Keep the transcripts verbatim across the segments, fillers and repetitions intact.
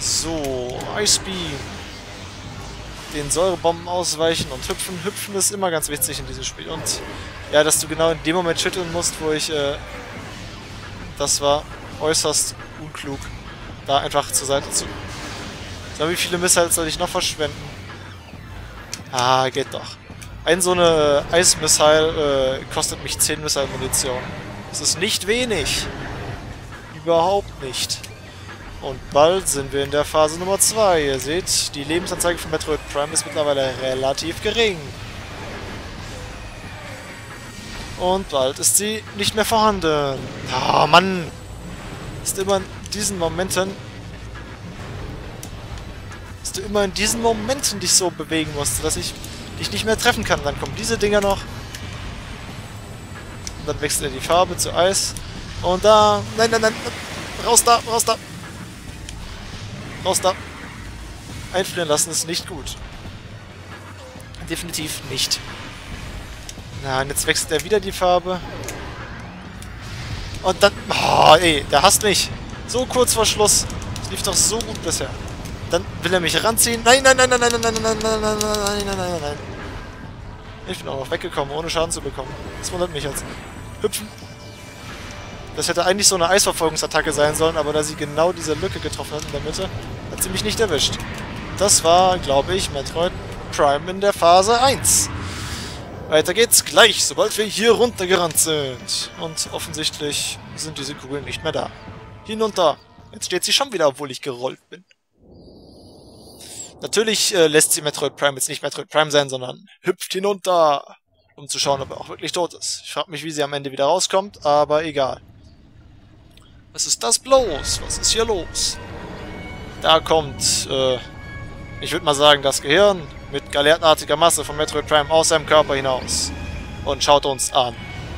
So, Ice Beam. Den Säurebomben ausweichen und hüpfen. Hüpfen ist immer ganz wichtig in diesem Spiel. Und ja, dass du genau in dem Moment schütteln musst, wo ich... Äh, das war äußerst unklug, da einfach zur Seite zu... So, wie viele Missiles soll ich noch verschwenden? Ah, geht doch. Ein so eine Eismissile äh, kostet mich zehn Missile-Munition. Das ist nicht wenig. Überhaupt nicht. Und bald sind wir in der Phase Nummer zwei. Ihr seht, die Lebensanzeige von Metroid Prime ist mittlerweile relativ gering. Und bald ist sie nicht mehr vorhanden. Ah, oh, Mann! Ist immer in diesen Momenten... Ist du immer in diesen Momenten dich so bewegen musst, dass ich dich nicht mehr treffen kann. Dann kommen diese Dinger noch. Und dann wechselt er die Farbe zu Eis. Und da... Nein, nein, nein! Raus da! Raus da! Raus da! Einfrieren lassen ist nicht gut. Definitiv nicht. Na, und jetzt wechselt er wieder die Farbe. Und dann... Oh, ey, der hasst mich. So kurz vor Schluss. Das lief doch so gut bisher. Dann will er mich ranziehen. Nein, nein, nein, nein, nein, nein, nein, nein, nein, nein, nein, nein, nein, nein. Ich bin auch noch weggekommen, ohne Schaden zu bekommen. Das wundert mich jetzt. Hüpfen. Das hätte eigentlich so eine Eisverfolgungsattacke sein sollen, aber da sie genau diese Lücke getroffen hat in der Mitte, hat sie mich nicht erwischt. Das war, glaube ich, Metroid Prime in der Phase eins. Weiter geht's gleich, sobald wir hier runtergerannt sind. Und offensichtlich sind diese Kugeln nicht mehr da. Hinunter. Jetzt steht sie schon wieder, obwohl ich gerollt bin. Natürlich äh, lässt sie Metroid Prime jetzt nicht Metroid Prime sein, sondern hüpft hinunter, um zu schauen, ob er auch wirklich tot ist. Ich frage mich, wie sie am Ende wieder rauskommt, aber egal. Was ist das bloß? Was ist hier los? Da kommt, äh, ich würde mal sagen, das Gehirn mit galertartiger Masse von Metroid Prime aus seinem Körper hinaus. Und schaut uns an.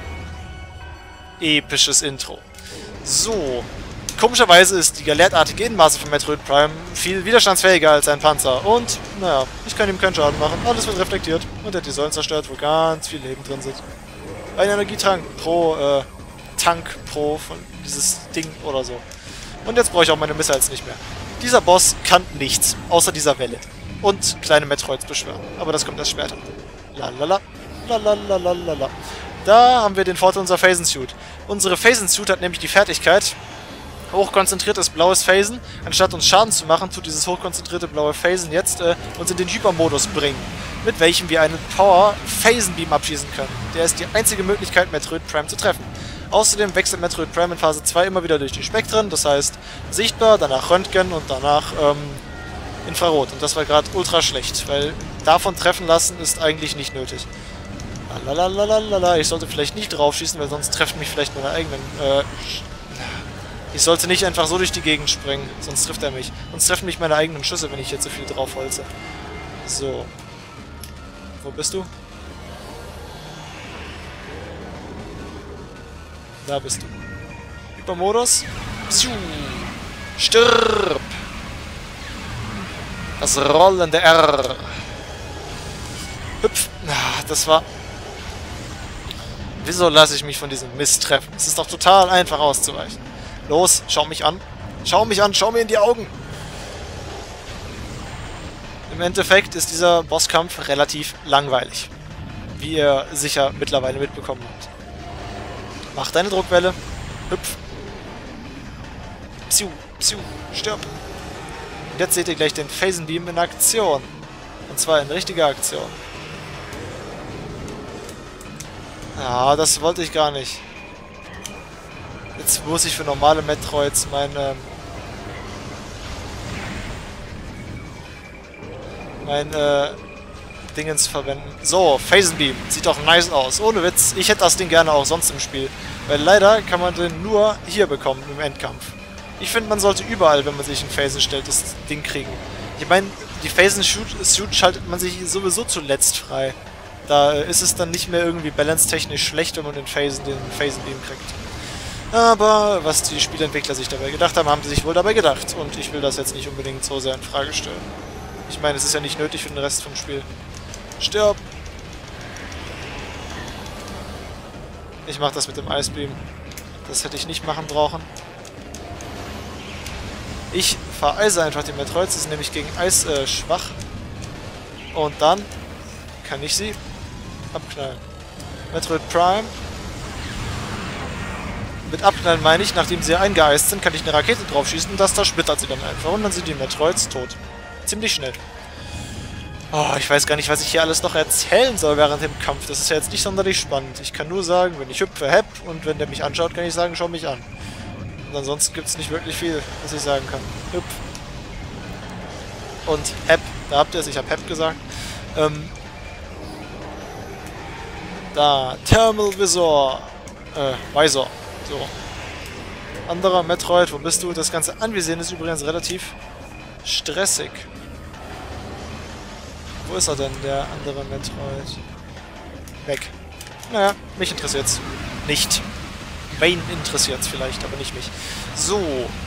Episches Intro. So. Komischerweise ist die galertartige Innenmasse von Metroid Prime viel widerstandsfähiger als ein Panzer. Und, naja, ich kann ihm keinen Schaden machen. Alles wird reflektiert. Und er hat die Säulen zerstört, wo ganz viel Leben drin sind. Ein Energietrank pro, äh, Tank pro von dieses Ding oder so. Und jetzt brauche ich auch meine Missiles nicht mehr. Dieser Boss kann nichts, außer dieser Welle. Und kleine Metroids beschwören. Aber das kommt erst später. Lalala. Lalala. Da haben wir den Vorteil unserer Phasen Suit. Unsere Phasen Suit hat nämlich die Fertigkeit, hochkonzentriertes blaues Phasen, anstatt uns Schaden zu machen, tut dieses hochkonzentrierte blaue Phasen jetzt äh, uns in den Hypermodus bringen, mit welchem wir einen Power Phasen Beam abschießen können. Der ist die einzige Möglichkeit, Metroid Prime zu treffen. Außerdem wechselt Metroid Prime in Phase zwei immer wieder durch die Spektren, das heißt sichtbar, danach Röntgen und danach ähm, Infrarot. Und das war gerade ultra schlecht, weil davon treffen lassen ist eigentlich nicht nötig. Lalalala, ich sollte vielleicht nicht drauf schießen, weil sonst treffen mich vielleicht meine eigenen... Äh, ich sollte nicht einfach so durch die Gegend springen, sonst trifft er mich. Sonst treffen mich meine eigenen Schüsse, wenn ich jetzt so viel drauf holze. So. Wo bist du? Da bist du. Hypermodus. Psiu. Stirb! Das rollende R. Hüpf. Ah, das war... Wieso lasse ich mich von diesem Mist treffen? Es ist doch total einfach auszuweichen. Los, schau mich an. Schau mich an, schau mir in die Augen. Im Endeffekt ist dieser Bosskampf relativ langweilig. Wie ihr sicher mittlerweile mitbekommen habt. Mach deine Druckwelle. Hüpf. Psiu, psiu, stirb. Und jetzt seht ihr gleich den Phasenbeam in Aktion. Und zwar in richtiger Aktion. Ah, das wollte ich gar nicht. Jetzt muss ich für normale Metroids meine... Mein, äh... Dingens verwenden. So, Phasenbeam. Sieht doch nice aus. Ohne Witz. Ich hätte das Ding gerne auch sonst im Spiel. Weil leider kann man den nur hier bekommen im Endkampf. Ich finde, man sollte überall, wenn man sich in Phasen stellt, das Ding kriegen. Ich meine, die Phasen-Suit schaltet man sich sowieso zuletzt frei. Da ist es dann nicht mehr irgendwie balance-technisch schlecht, wenn man den Phasen, den Phasenbeam kriegt. Aber was die Spielentwickler sich dabei gedacht haben, haben sie sich wohl dabei gedacht. Und ich will das jetzt nicht unbedingt so sehr in Frage stellen. Ich meine, es ist ja nicht nötig für den Rest vom Spiel. Stirb! Ich mach das mit dem Ice Beam. Das hätte ich nicht machen brauchen. Ich vereise einfach die Metroids, sie sind nämlich gegen Eis äh, schwach. Und dann kann ich sie abknallen. Metroid Prime. Mit abknallen meine ich, nachdem sie eingeeist sind, kann ich eine Rakete draufschießen und das zersplittert sie dann einfach. Und dann sind die Metroids tot. Ziemlich schnell. Oh, ich weiß gar nicht, was ich hier alles noch erzählen soll während dem Kampf. Das ist ja jetzt nicht sonderlich spannend. Ich kann nur sagen, wenn ich hüpfe, hepp. Und wenn der mich anschaut, kann ich sagen, schau mich an. Und ansonsten gibt es nicht wirklich viel, was ich sagen kann. Hüpf. Und hepp. Da habt ihr es, ich hab hepp gesagt. Ähm. Da. Thermal Visor. Äh, Visor. So. Anderer Metroid, wo bist du? Das ganze Anvisieren ist übrigens relativ stressig. Wo ist er denn, der andere Metroid? Weg. Naja, mich interessiert's nicht. Wayne interessiert's vielleicht, aber nicht mich. So.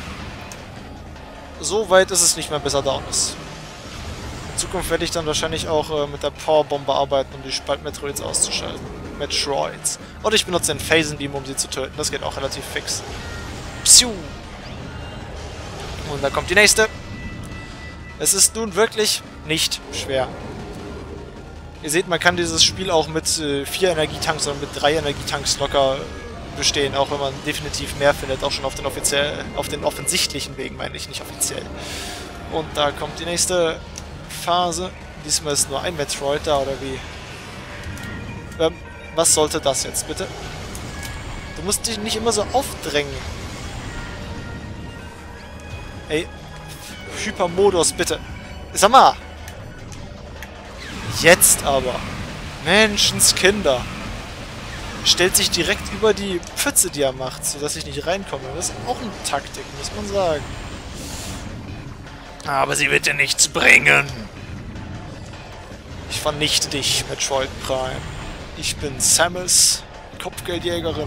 So weit ist es nicht mehr, bis er down ist. In Zukunft werde ich dann wahrscheinlich auch äh, mit der Powerbombe arbeiten, um die Spalt-Metroids auszuschalten. Metroids. Oder ich benutze den Phasenbeam, um sie zu töten. Das geht auch relativ fix. Psiu. Und da kommt die nächste. Es ist nun wirklich nicht schwer. Ihr seht, man kann dieses Spiel auch mit äh, vier Energietanks oder mit drei Energietanks locker bestehen, auch wenn man definitiv mehr findet, auch schon auf den offiziell, auf den offensichtlichen Wegen, meine ich, nicht offiziell. Und da kommt die nächste Phase. Diesmal ist nur ein Metroid da, oder wie? Ähm, was sollte das jetzt, bitte? Du musst dich nicht immer so aufdrängen. Ey, Hypermodus, bitte. Sag mal! Jetzt aber. Menschenskinder. Stellt sich direkt über die Pfütze, die er macht, sodass ich nicht reinkomme. Das ist auch eine Taktik, muss man sagen. Aber sie wird dir nichts bringen. Ich vernichte dich, Metroid Prime. Ich bin Samus, Kopfgeldjägerin.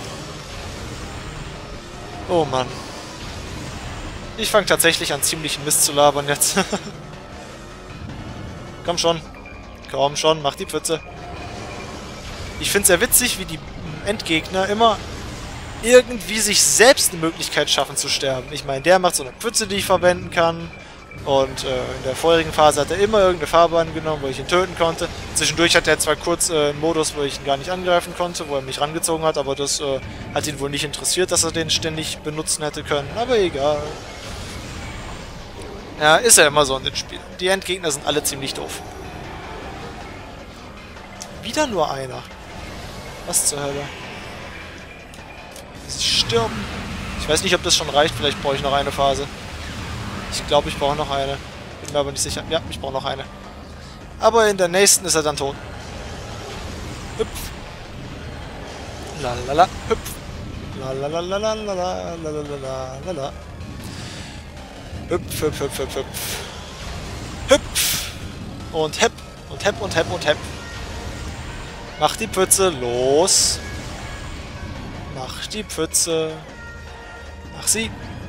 Oh Mann. Ich fange tatsächlich an, ziemlich Mist zu labern jetzt. Komm schon. Komm schon, mach die Pfütze. Ich finde es sehr witzig, wie die Endgegner immer irgendwie sich selbst eine Möglichkeit schaffen zu sterben. Ich meine, der macht so eine Pfütze, die ich verwenden kann. Und äh, in der vorherigen Phase hat er immer irgendeine Farbe angenommen, wo ich ihn töten konnte. Zwischendurch hat er zwar kurz äh, einen Modus, wo ich ihn gar nicht angreifen konnte, wo er mich rangezogen hat, aber das äh, hat ihn wohl nicht interessiert, dass er den ständig benutzen hätte können. Aber egal. Ja, ist ja immer so in den Spielen. Die Endgegner sind alle ziemlich doof. Wieder nur einer. Was zur Hölle? Sie sterben. Ich weiß nicht, ob das schon reicht. Vielleicht brauche ich noch eine Phase. Ich glaube, ich brauche noch eine. Bin mir aber nicht sicher. Ja, ich brauche noch eine. Aber in der nächsten ist er dann tot. Hüpf. Lalala. Hüpf. Lalalalalalalalala. Hüpf, hüpf, hüpf, hüpf, hüpf. Hüpf. Und hepp. Und hepp und hepp und hepp. Mach die Pfütze. Los. Mach die Pfütze. Mach sie.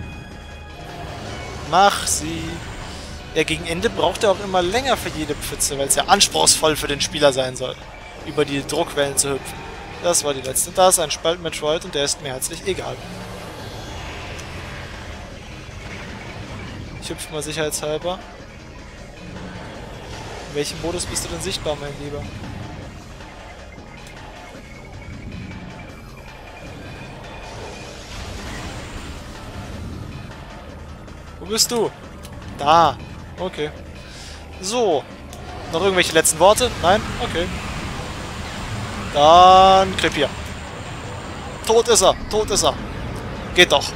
Mach sie. Ja, gegen Ende braucht er auch immer länger für jede Pfütze, weil es ja anspruchsvoll für den Spieler sein soll, über die Druckwellen zu hüpfen. Das war die letzte. Da ist ein Spalt-Metroid und der ist mir herzlich egal. Ich hüpfe mal sicherheitshalber. In welchem Modus bist du denn sichtbar, mein Lieber? Wo bist du? Da. Okay. So. Noch irgendwelche letzten Worte? Nein? Okay. Dann krepier. Tot ist er. Tot ist er. Geht doch.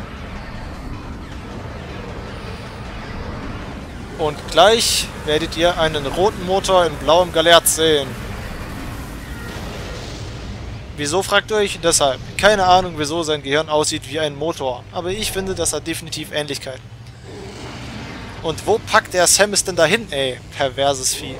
Und gleich werdet ihr einen roten Motor in blauem Galerz sehen. Wieso, fragt ihr euch? Deshalb. Keine Ahnung, wieso sein Gehirn aussieht wie ein Motor. Aber ich finde, das hat definitiv Ähnlichkeiten. Und wo packt der Samus denn dahin, ey? Perverses Vieh.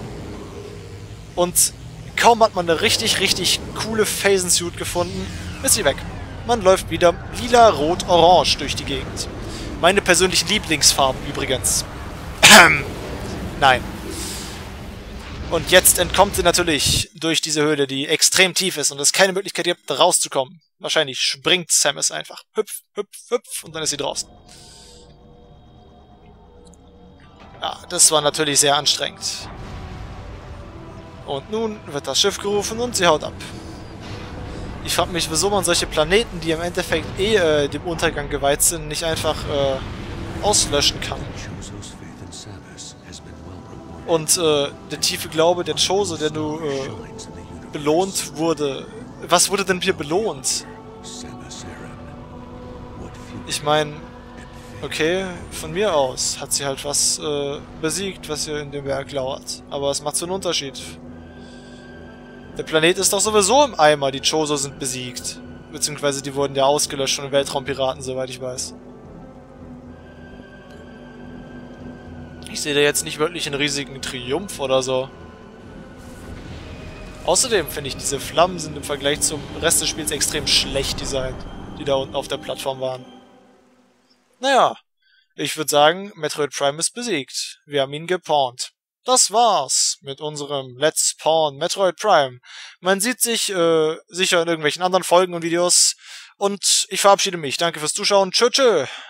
Und kaum hat man eine richtig, richtig coole Phasen-Suit gefunden, ist sie weg. Man läuft wieder lila, rot, orange durch die Gegend. Meine persönlichen Lieblingsfarben übrigens. Nein. Und jetzt entkommt sie natürlich durch diese Höhle, die extrem tief ist und es keine Möglichkeit gibt, rauszukommen. Wahrscheinlich springt Samus einfach. Hüpf, hüpf, hüpf und dann ist sie draußen. Ja, das war natürlich sehr anstrengend. Und nun wird das Schiff gerufen und sie haut ab. Ich frage mich, wieso man solche Planeten, die im Endeffekt eh äh, dem Untergang geweiht sind, nicht einfach äh, auslöschen kann. Und äh, der tiefe Glaube der Chozo, der nur äh, belohnt wurde. Was wurde denn hier belohnt? Ich meine, okay, von mir aus hat sie halt was äh, besiegt, was hier in dem Berg lauert. Aber es macht so einen Unterschied. Der Planet ist doch sowieso im Eimer, die Chozo sind besiegt. Beziehungsweise die wurden ja ausgelöscht von den Weltraumpiraten, soweit ich weiß. Ich sehe da jetzt nicht wirklich einen riesigen Triumph oder so. Außerdem finde ich, diese Flammen sind im Vergleich zum Rest des Spiels extrem schlecht designt, die da unten auf der Plattform waren. Naja, ich würde sagen, Metroid Prime ist besiegt. Wir haben ihn gepawnt. Das war's mit unserem Let's Pawn Metroid Prime. Man sieht sich äh, sicher in irgendwelchen anderen Folgen und Videos. Und ich verabschiede mich. Danke fürs Zuschauen. Tschö, tschö.